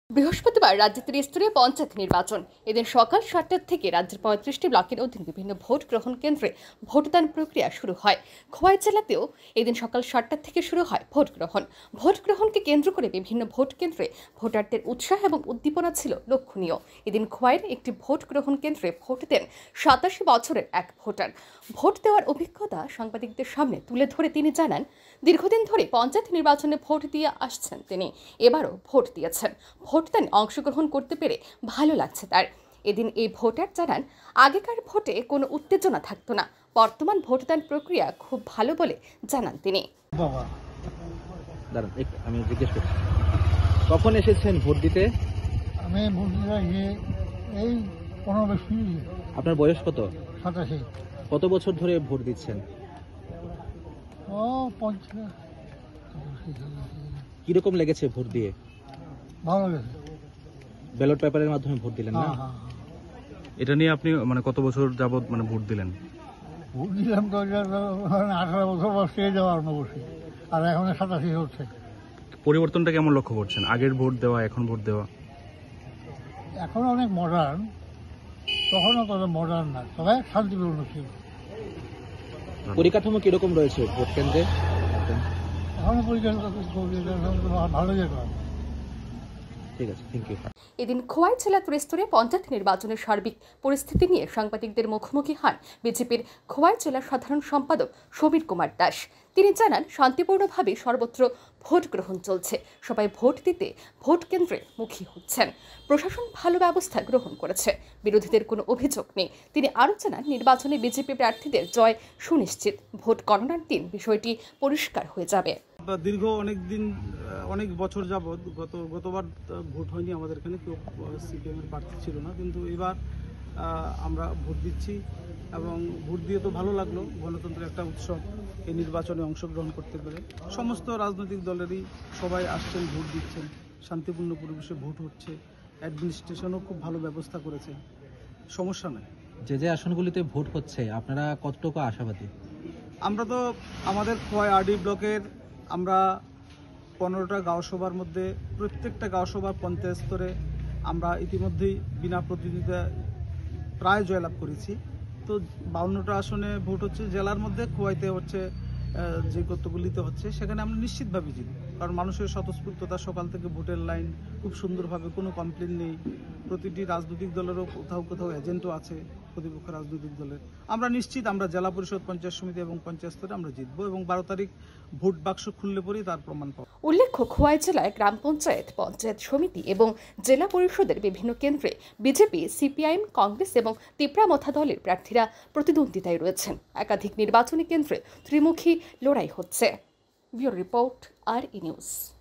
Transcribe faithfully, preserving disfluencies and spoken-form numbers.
বৃহস্পতিবার রাজ্যে ত্রিস্তরীয় পঞ্চায়েত নির্বাচন। এদিন সকাল সাতটা থেকে রাজ্যের পঁয়ত্রিশটি ব্লকের অধীন বিভিন্ন ভোট গ্রহণ কেন্দ্রে ভোটদান প্রক্রিয়া শুরু হয়। খোয়াই জেলাতেও এদিন সকাল সাতটা থেকে শুরু হয় ভোট গ্রহণ। ভোট গ্রহণকে কেন্দ্র করে বিভিন্ন ভোট কেন্দ্রে ভোটারদের উৎসাহ এবং উদ্দীপনা ছিল লক্ষণীয়। এদিন খোয়াইয়ের একটি ভোট গ্রহণ কেন্দ্রে ভোট দেন সাতাশি বছরের এক ভোটার। ভোট দেওয়ার অভিজ্ঞতা সাংবাদিকদের সামনে তুলে ধরে তিনি জানান, দীর্ঘদিন ধরে পঞ্চায়েত নির্বাচনে ভোট দিয়ে আসছেন তিনি, এবারও ভোট দিয়েছেন। ভোটদানে অংশগ্রহণ করতে পেরে ভালো লাগছে তার। এদিন এই ভোটার জানান, আগেকার ভোটে কোনো উত্তেজনা থাকতো না, বর্তমান ভোটদান প্রক্রিয়া খুব ভালো বলে জানান তিনি। বাবা দাঁড়ান, আমি জিজ্ঞেস করছি, কখন এসেছেন ভোট দিতে? আমি ভোট দিতে এই পনেরো বছর। আপনার বয়স কত? সাতাশি। কত বছর ধরে ভোট দিচ্ছেন? ও পঞ্চাশ। কিরকম লেগেছে ভোট দিয়ে? ভালো লেগেছে। ব্যালট পেপারের মাধ্যমে ভোট দিলেন না? এটা নিয়ে আপনি মানে কত বছর যাবত মানে ভোট দিলেন? ভোট দিলাম তো আঠারো বছর বয়স থেকে যাওয়ার বসে, আর এখন সাতাশি হচ্ছে। পরিবর্তনটা কেমন লক্ষ্য করছেন, আগের ভোট দেওয়া এখন ভোট দেওয়া? এখন অনেক মডার্ন, তখনও তত মডার্ন না, তবে শান্তিপূর্ণ ছিল। পরিকাঠামো কিরকম রয়েছে ভোট কেন্দ্রে? এখনো পরিকাঠামো ভালো যেতাম। ঠিক আছে, থ্যাংক ইউ। এদিন খোয়াই জেলা ত্রিস্তরীয় পঞ্চায়েত নির্বাচনের সার্বিক পরিস্থিতি নিয়ে সাংবাদিকদের মুখোমুখি হন বিজেপির খোয়াই জেলা সাধারণ সম্পাদক সমীর কুমার দাস। তিনি জানান, শান্তিপূর্ণভাবে সর্বত্র ভোট গ্রহণ চলছে, সবাই ভোট দিতে ভোট কেন্দ্রে মুখী হচ্ছেন। প্রশাসন ভালো ব্যবস্থা গ্রহণ করেছে, বিরোধীদের কোনো অভিযোগ নেই। তিনি আরও জানান, নির্বাচনে বিজেপি প্রার্থীদের জয় সুনিশ্চিত। ভোট গণনার দিন বিষয়টি পরিষ্কার হয়ে যাবে। দীর্ঘ অনেক দিন অনেক বছর যাবৎ গত গতবার ভোট হয়নি আমাদের এখানে, কেউ সিপিএমের প্রার্থী ছিল না, কিন্তু এবার আমরা ভোট দিচ্ছি এবং ভোট দিয়ে তো ভালো লাগলো। গণতন্ত্রের একটা উৎসব, এই নির্বাচনে অংশগ্রহণ করতে পেরে সমস্ত রাজনৈতিক দলেরই সবাই আসছেন, ভোট দিচ্ছেন, শান্তিপূর্ণ পরিবেশে ভোট হচ্ছে। অ্যাডমিনিস্ট্রেশনও খুব ভালো ব্যবস্থা করেছে, সমস্যা নেই। যে যে আসনগুলিতে ভোট হচ্ছে আপনারা কতটুকু আশাবাদী? আমরা তো আমাদের খোয়াই আরডি ব্লকের আমরা পনেরোটা গাঁও সভার মধ্যে প্রত্যেকটা গাঁও সভার পঞ্চায়েত স্তরে আমরা ইতিমধ্যেই বিনা প্রতিদ্বন্দ্বিতা প্রায় জয়লাভ করেছি। তো বাউন্নটা আসনে ভোট হচ্ছে জেলার মধ্যে, খোয়াইতে হচ্ছে যে কতগুলিতে হচ্ছে সেখানে আমরা নিশ্চিতভাবে জিতব, কারণ মানুষের স্বতঃস্ফূর্ততা, সকাল থেকে ভোটের লাইন খুব সুন্দরভাবে, কোনো কমপ্লেন নেই। প্রতিটি রাজনৈতিক দলেরও কোথাও কোথাও এজেন্টও আছে, প্রতিপক্ষ রাজনৈতিক দলের। আমরা নিশ্চিত আমরা জেলা পরিষদ, পঞ্চায়েত সমিতি এবং পঞ্চায়েত স্তরে আমরা জিতবো এবং বারো তারিখ ভোট বাক্স খুললে পরেই তার প্রমাণ পাবো। উল্লেখ্য, খোয়াই জেলায় গ্রাম পঞ্চায়েত, পঞ্চায়েত সমিতি এবং জেলা পরিষদের বিভিন্ন কেন্দ্রে বিজেপি, সিপিআইএম, কংগ্রেস এবং তিপ্রামথা দলের প্রার্থীরা প্রতিদ্বন্দ্বিতায় রয়েছেন। একাধিক নির্বাচনী কেন্দ্রে ত্রিমুখী লড়াই হচ্ছে। ব্যুরো রিপোর্ট, আর ই নিউজ।